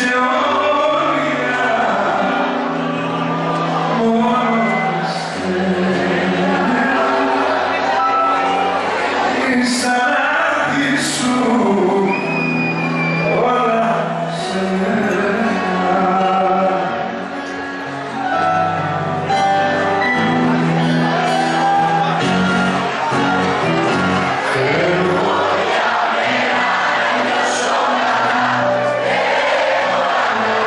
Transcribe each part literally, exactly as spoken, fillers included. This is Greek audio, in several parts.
Thank you.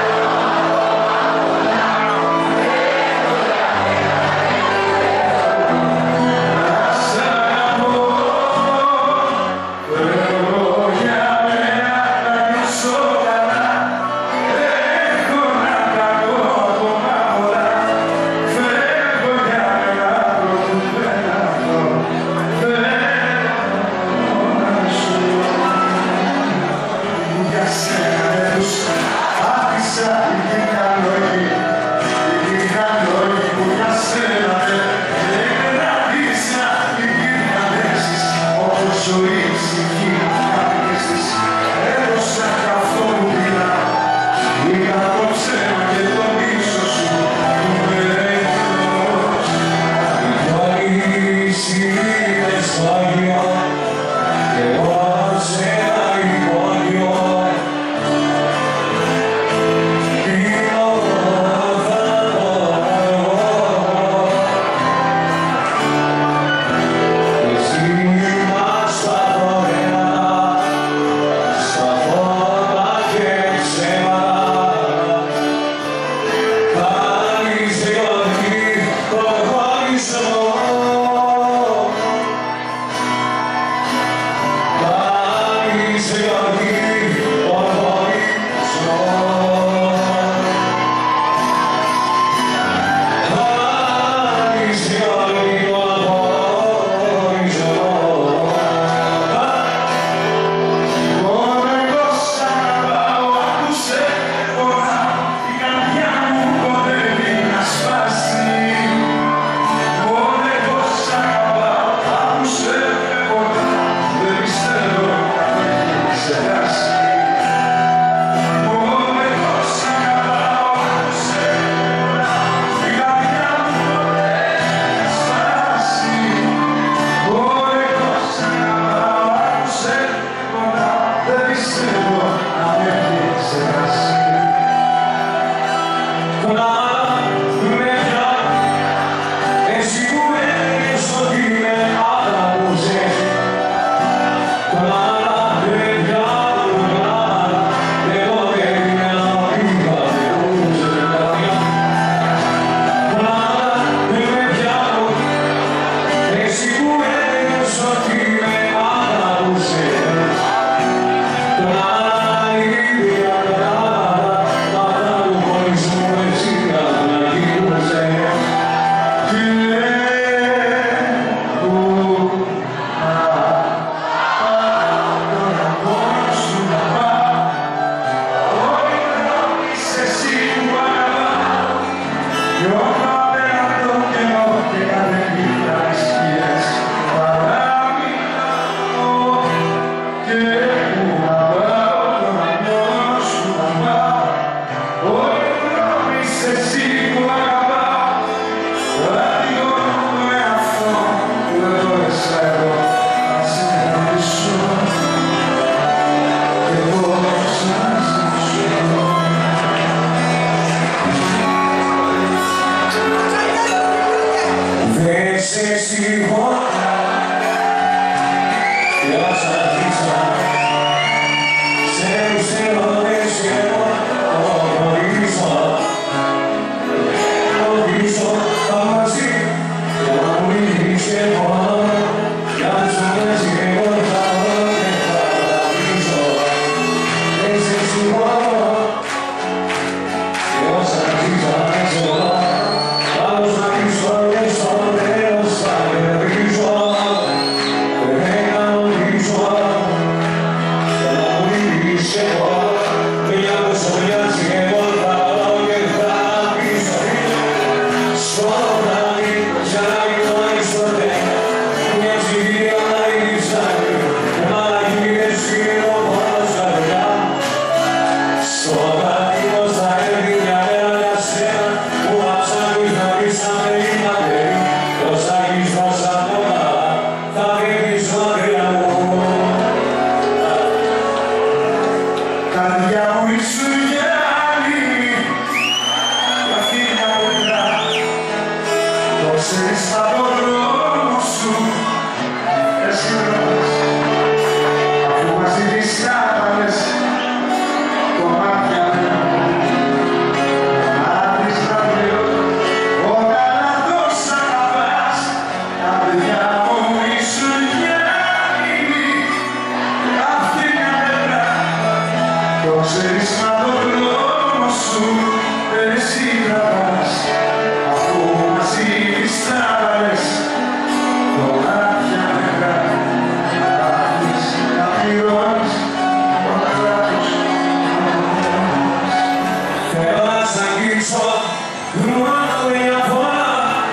πίσω, μόνο μια φορά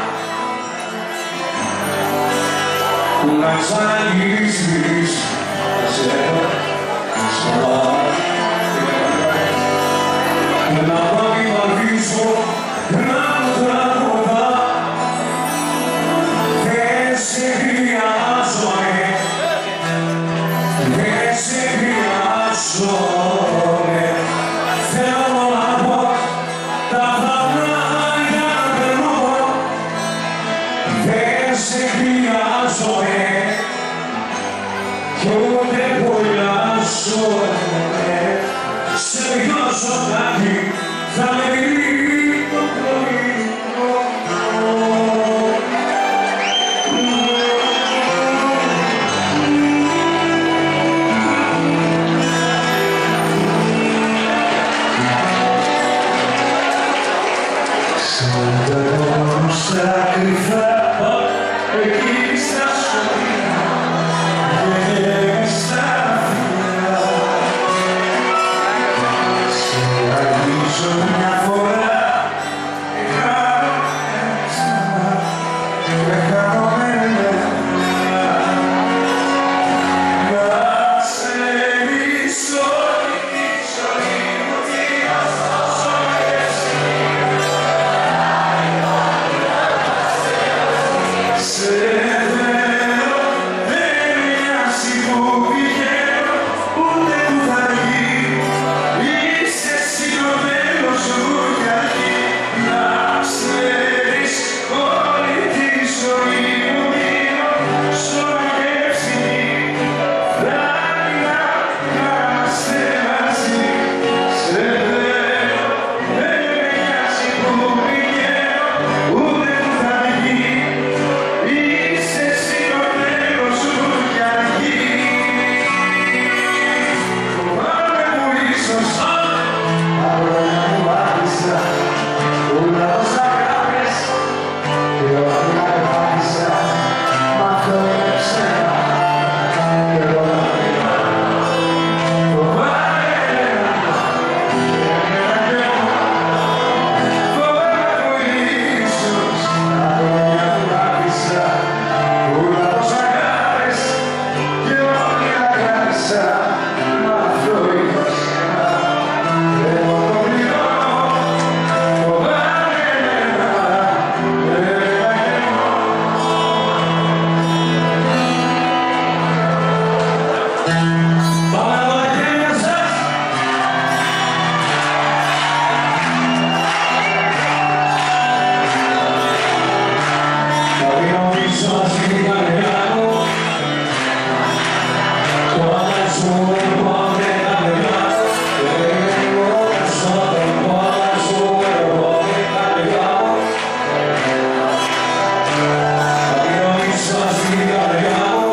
να ξαναγυρίσεις σε σοβαρά. Να παγιβαλήσω, να μου τραγουδά. Δεν σε χρειάζομαι, δεν σε χρειάζομαι. Θέλω να πω τα φανάρια να περνώ. Δεν σε χρειάζομαι κι ούτε κολλάζομαι. Σε δυο ζωντάνι θα με δει το πρωί. Σαν τα κόμψα κρυφά εκεί στα σχολεία και στα φιλιά. Σε αγγίζω μια φορά και κάνω έξανα και χάνομαι μένα. Να ξέρεις όλη τη ζωή μου τι να σώσω και εσύ. Σε θέλω, δεν μοιάζει που πηγαίνω, ούτε που θα βγει. Είσαι εσύ το τέλος μου κι αρχή. Να ξέρεις όλη τη ζωή μου μείνω, σώμα και ψυχή. Φτάνει να είμαστε μαζί. Σε θέλω, δεν μοιάζει που πηγαίνω, ούτε που θα βγει. Είσαι εσύ το τέλος σου κι αρχή. Φοβάμαι που ίσως τα λόγια μου άφησα, όλα όσα κάνεις και ό,τι αγάπησα. Μ' αυτό είναι ψέμα και εγώ να μιλάω. Φοβάμαι εμένα, εμένα κι εγώ. Φοβάμαι που ίσως τα λόγια μου άφησα, όλα όσα κάνεις και ό,τι αγάπησα. Μ' αυτό είναι ψέμα και εγώ το πληρώνω. Φοβάμαι εμένα, εμένα κι εγώ. Πάμε τα χέρια σας. Θα βγω πίσω στην καρδιά μου. Το αλλάζουμε πάμε τα παιδιά. Εγώ περισσότερο το αλλάζουμε εγώ με τα παιδιά μου. Θα βγω πίσω στην καρδιά μου.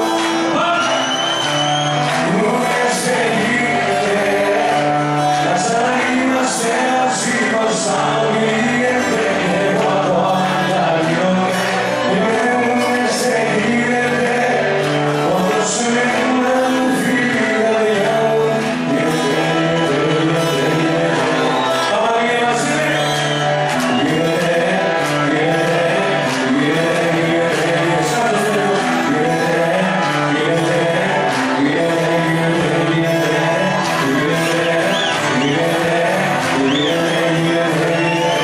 Μου λες δεν γίνεται να ξαναείμαστε μαζί πως άλλο γίνεται. Εγώ ακόμα αλλιώνω. Μου λες δεν γίνεται όπως σου να μου φύγει η καρδιά μου. Γίνεται, γίνεται, γίνεται. Πάμε και μαζί. Γίνεται, γίνεται, γίνεται, γίνεται. Σαν το θέλω. Γίνεται, γίνεται, γίνεται, γίνεται, γίνεται. Γίνεται, γίνεται, γίνεται, γίνεται.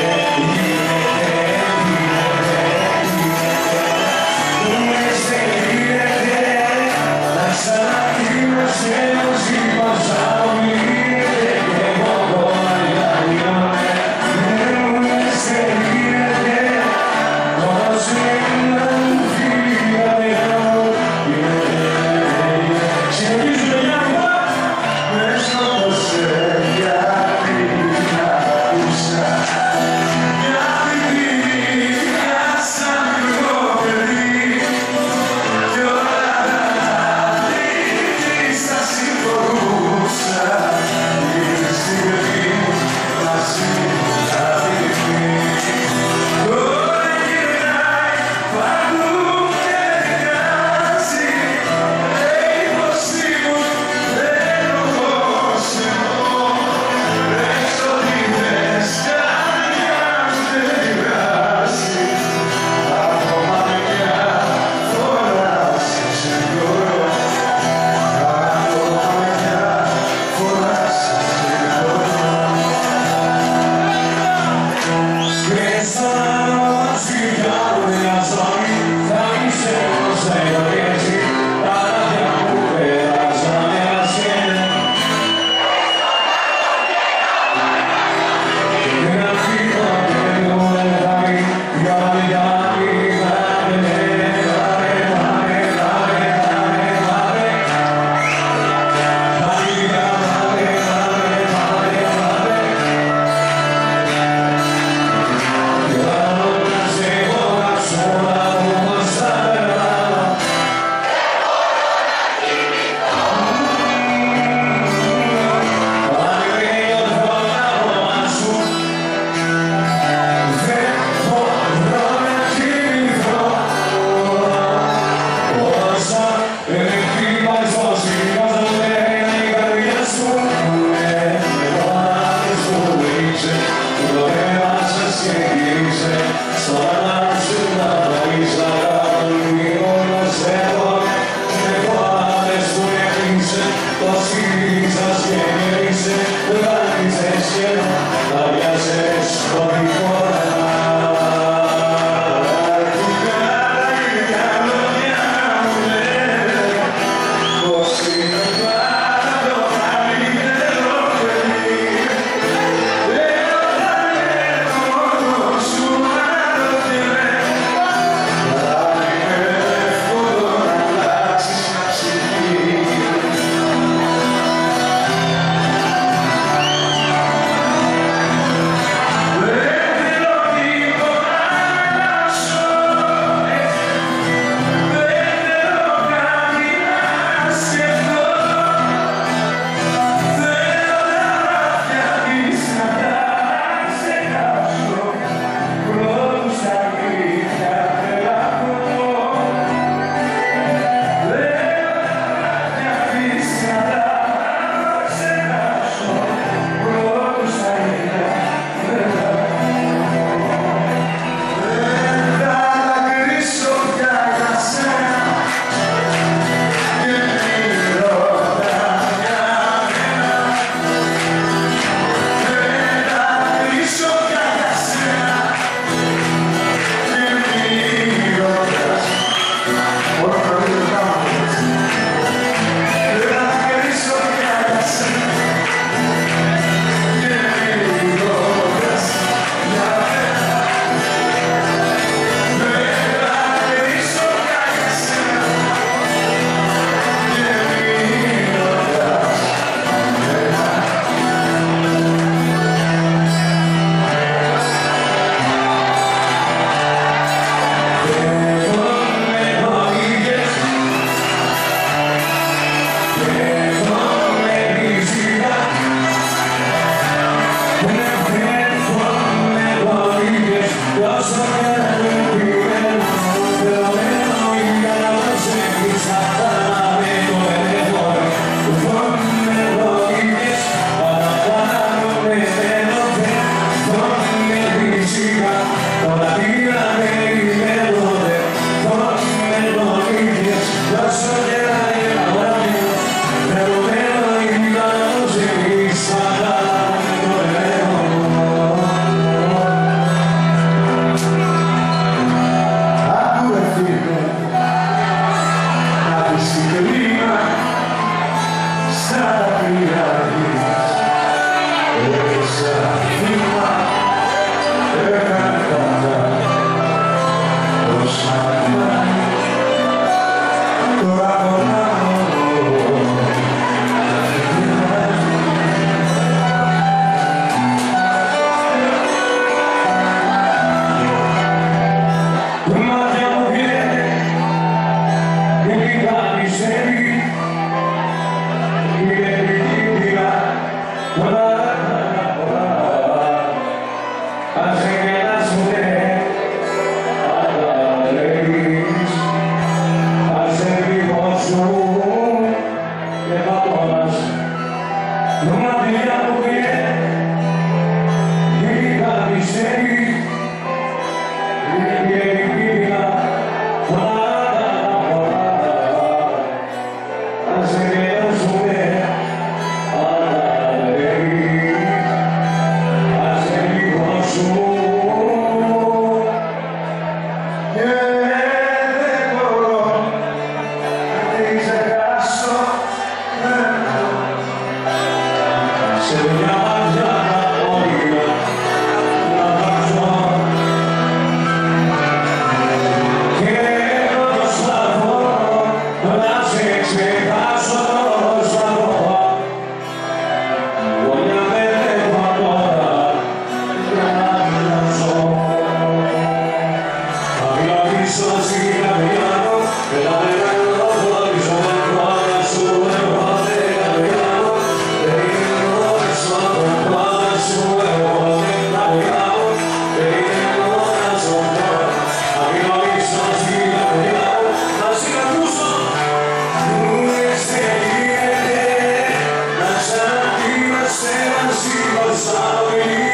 She was sorry.